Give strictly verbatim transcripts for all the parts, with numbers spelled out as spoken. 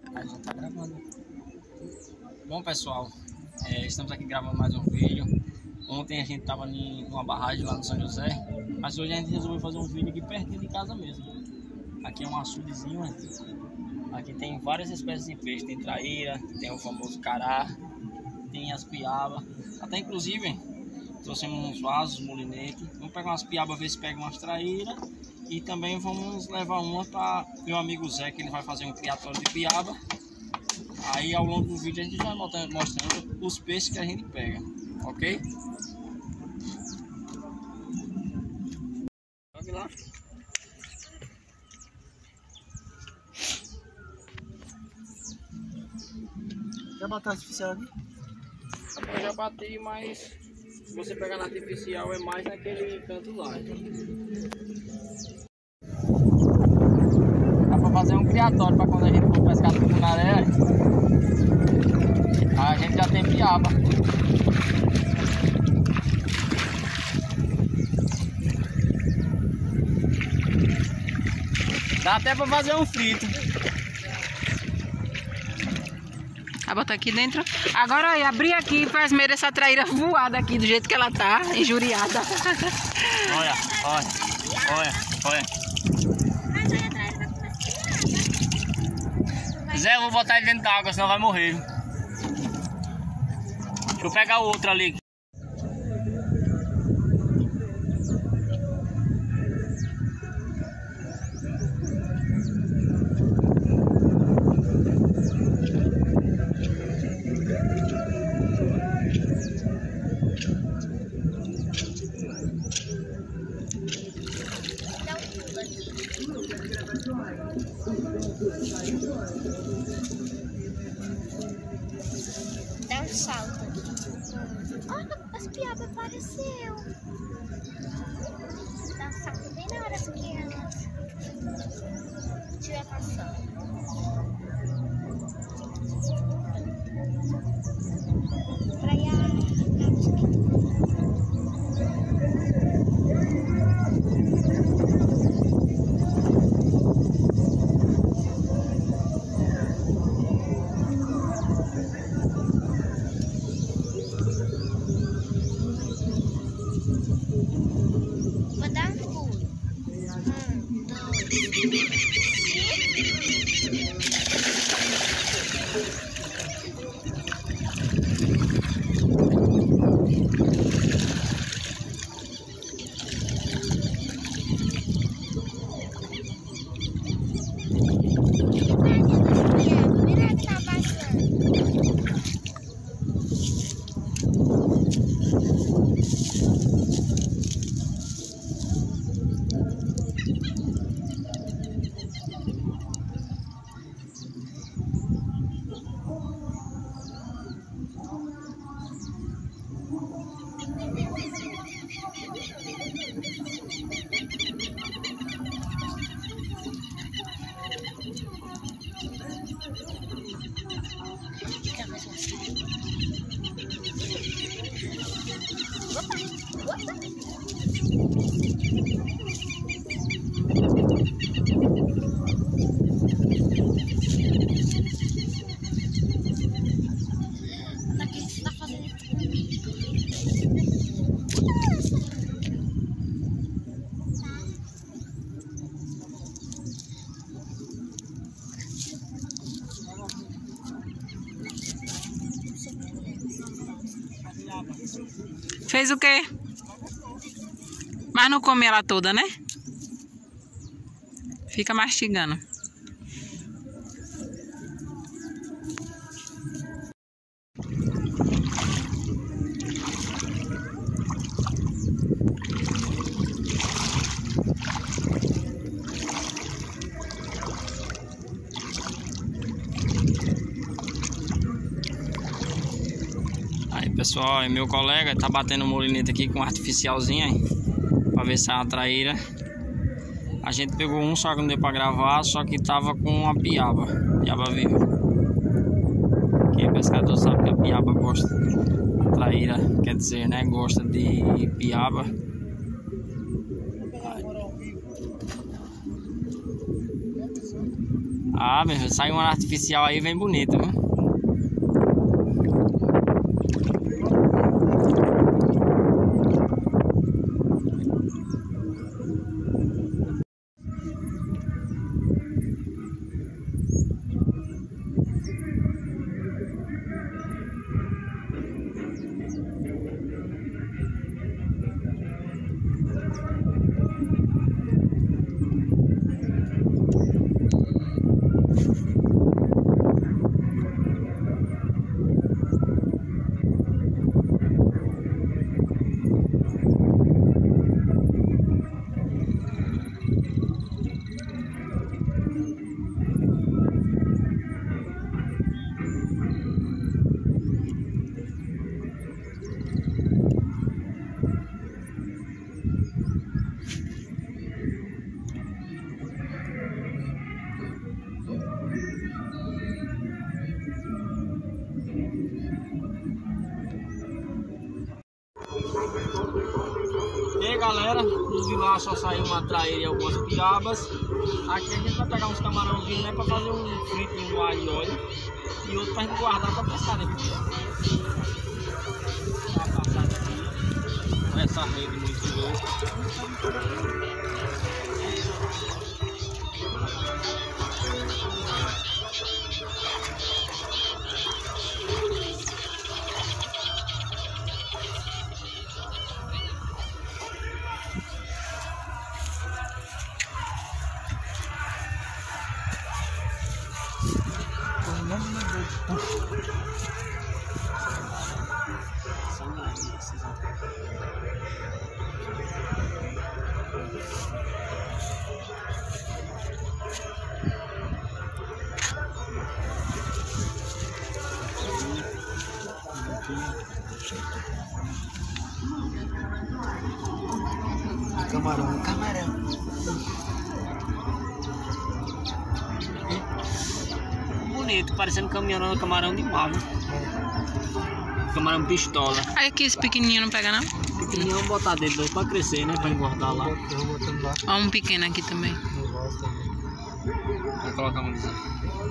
A gente tá gravando. Bom, pessoal, é, estamos aqui gravando mais um vídeo. Ontem a gente tava em uma barragem lá no São José, mas hoje a gente resolveu fazer um vídeo aqui pertinho de casa mesmo. Aqui é um açudezinho, né? Aqui tem várias espécies de peixe, tem traíra, tem o famoso cará, tem as piabas, até inclusive trouxemos uns vasos, molinete. Vamos pegar umas piabas, ver se pega umas traíras. E também vamos levar uma para meu amigo Zé, que ele vai fazer um criatório de piaba. Aí ao longo do vídeo a gente vai mostrando os peixes que a gente pega, ok? Jogue lá. Já bateu artificial aqui? Eu já bati, mas se você pegar na artificial é mais naquele canto lá. Dá pra fazer um criatório para quando a gente for pescar no tucunaré, a gente já tem piaba. Dá até para fazer um frito. Vai botar aqui dentro. Agora olha, abrir aqui faz meio essa traíra voada aqui do jeito que ela tá, injuriada. Olha, olha, olha, olha. Zé, eu vou botar ele dentro da água, senão vai morrer. Deixa eu pegar o outro ali. Dá um salto aqui. Olha, as piabas apareceu. Dá um salto bem na hora que elas estiver passando. Pra ir a... Vou dar um pulo. Um, dois, Mira que tá passando. Fez o quê? Mas não come ela toda, né? Fica mastigando. Aí, pessoal, meu colega tá batendo o molinete aqui com um artificialzinho aí, pra ver se é uma traíra. A gente pegou um, só que não deu pra gravar, só que tava com uma piaba, piaba viva. Quem é pescador sabe que a piaba gosta, a traíra, quer dizer, né, gosta de piaba. Ah, meu filho, sai uma artificial aí, vem bonito, viu? E aí galera, de lá só saiu uma traíra e algumas piabas. Aqui a gente vai pegar uns camarãozinhos, né, pra fazer um frito no alho e óleo. E outro pra gente guardar pra pescar, né? Olha essa rede muito louca. Camarão, camarão. Bonito, parecendo caminhão, camarão de mar, né? Camarão pistola. Aí aqui esse pequenininho não pega não? Pequenininho, vamos botar dentro dois pra crescer, né? Pra engordar lá. Eu vou botando lá. Ó, um pequeno aqui também. Vai colocar um desenho.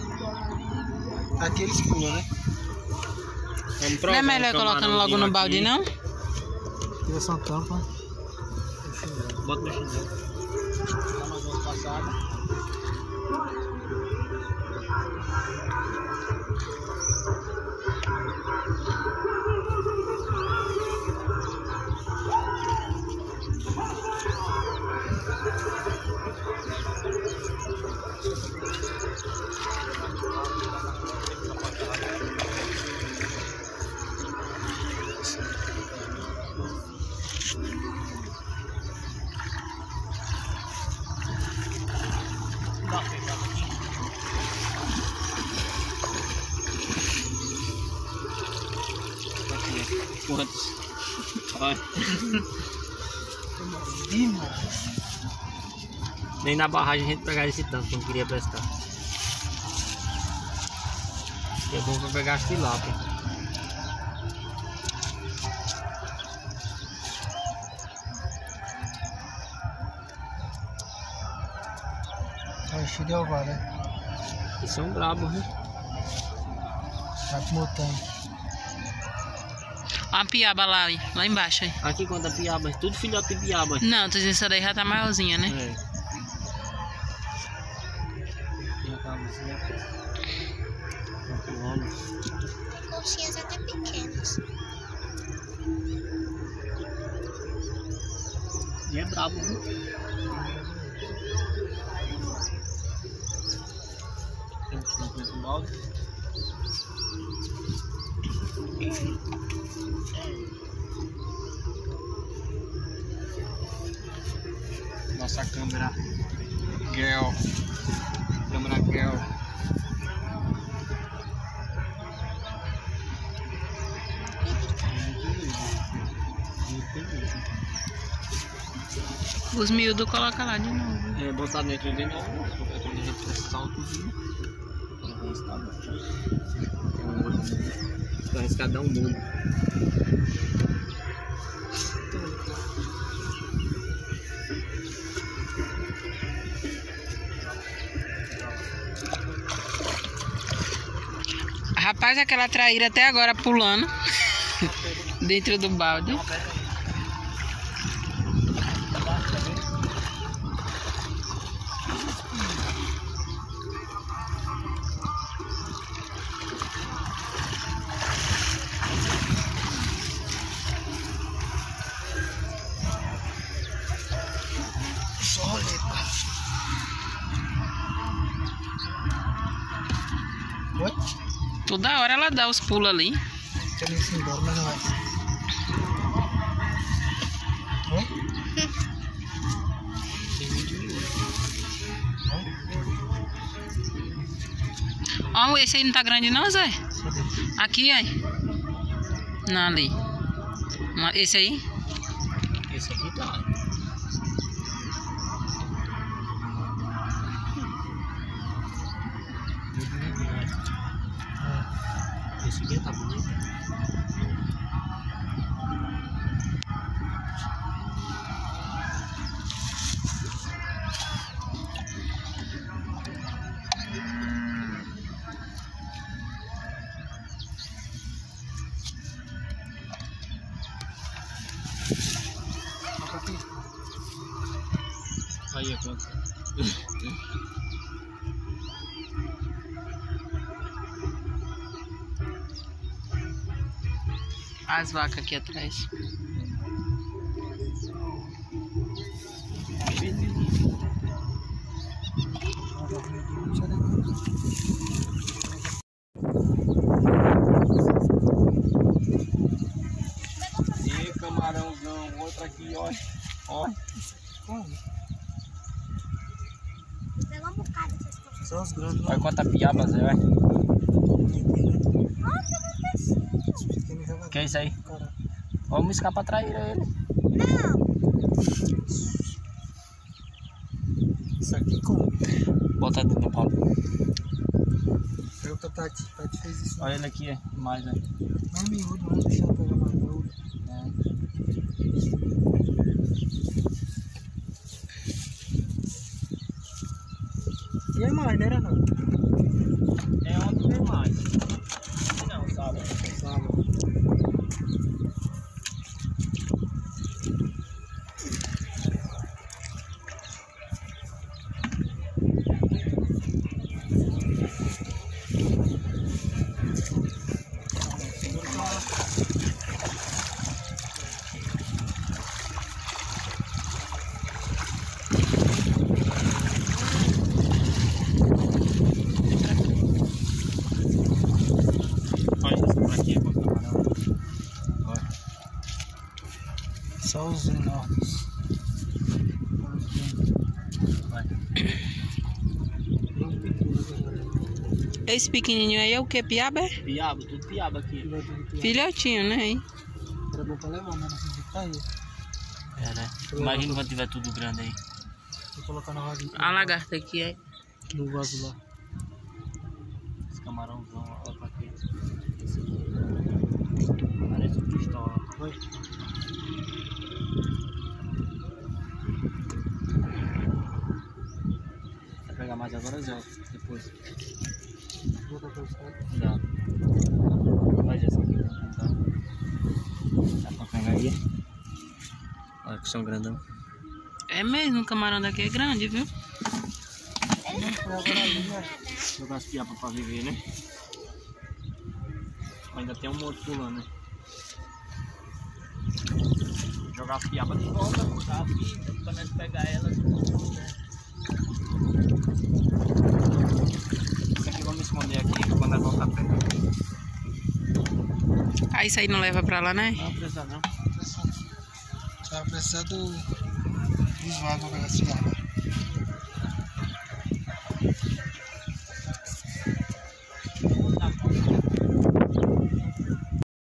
Aqui eles pulam, né? Vamos Não é melhor colocando logo no balde, não? Tira essa tampa. Bota no chinelo. Dá mais umas passadas. Quantos? Olha. Nem na barragem a gente pegar esse tanto, não queria pescar. É bom pra pegar as tilápia. É o Xiriová, né? Eles são brabos, viu? Tá motando. Ó a piaba lá, lá embaixo aí. Aqui quando a piaba, tudo filhote de piaba. Não, tô dizendo essa daí já tá maiorzinha, né? É. E a cabecinha. Conchinhas até pequenas. E é brabo, viu? Tem um pouco de balde. Nossa câmera girl, câmera girl. Os miúdos coloca lá de novo. É, botar dentro de novo, quando a gente precisar o tudo. Tô arriscado dar um mundo. Rapaz, aquela traíra até agora pulando dentro do balde. Oi? Toda hora ela dá os pulos ali. Quero ir embora, mas não vai. Oi? Ó, esse aí não tá grande não, Zé? Cadê? Aqui, aí. Não, ali. Uma- Esse aí? Esse aqui tá. Esse aqui tá bonito. Aí é quanto? As vacas aqui atrás. E camarãozão, outro aqui, ó. Ó. Pegou um bocado essas coisas. Só os grandes. Olha quanta piaba, Zé, vai. Que é isso aí? Vamos escapar pra trair ele. Isso aqui como? Bota dentro do pau. Foi o que a Tati, Tati fez isso. Olha ele aqui, é. Mais, né? Não é miúdo, não deixa ela pegar mais miúdo. E é mais, né, era não? É onde vem mais. Não, sabe? Sábado. Só os enormes. Esse pequenininho aí é o que? Piaba? É? Piaba, tudo piaba aqui. Filhotinho, né? Aí. Era bom pra levar, mas não tá aí. É, né? Imagina quando tiver tudo grande aí. Vou colocar na vasilha. A lagarta aqui é. No vaso lá. Esse camarãozão, olha pra aqui. Esse aqui. Parece uma pistola. Vai. Vai pegar mais agora, Zé? Depois. Vou botar pra você. Já. Faz essa aqui. Tá? Dá pra pegar aí. Olha que são grandão. É mesmo, o camarão daqui é grande, viu? Jogar as piabas pra viver, né? Ainda tem um monte pulando, né? Jogar as piabas de volta, botar aqui, pra nós pegar elas. Isso aqui vamos esconder aqui quando nós voltar perto. Ah, isso aí não leva pra lá, né? Não precisa não. Só vai precisar do, dos vagos pra pegar esse água.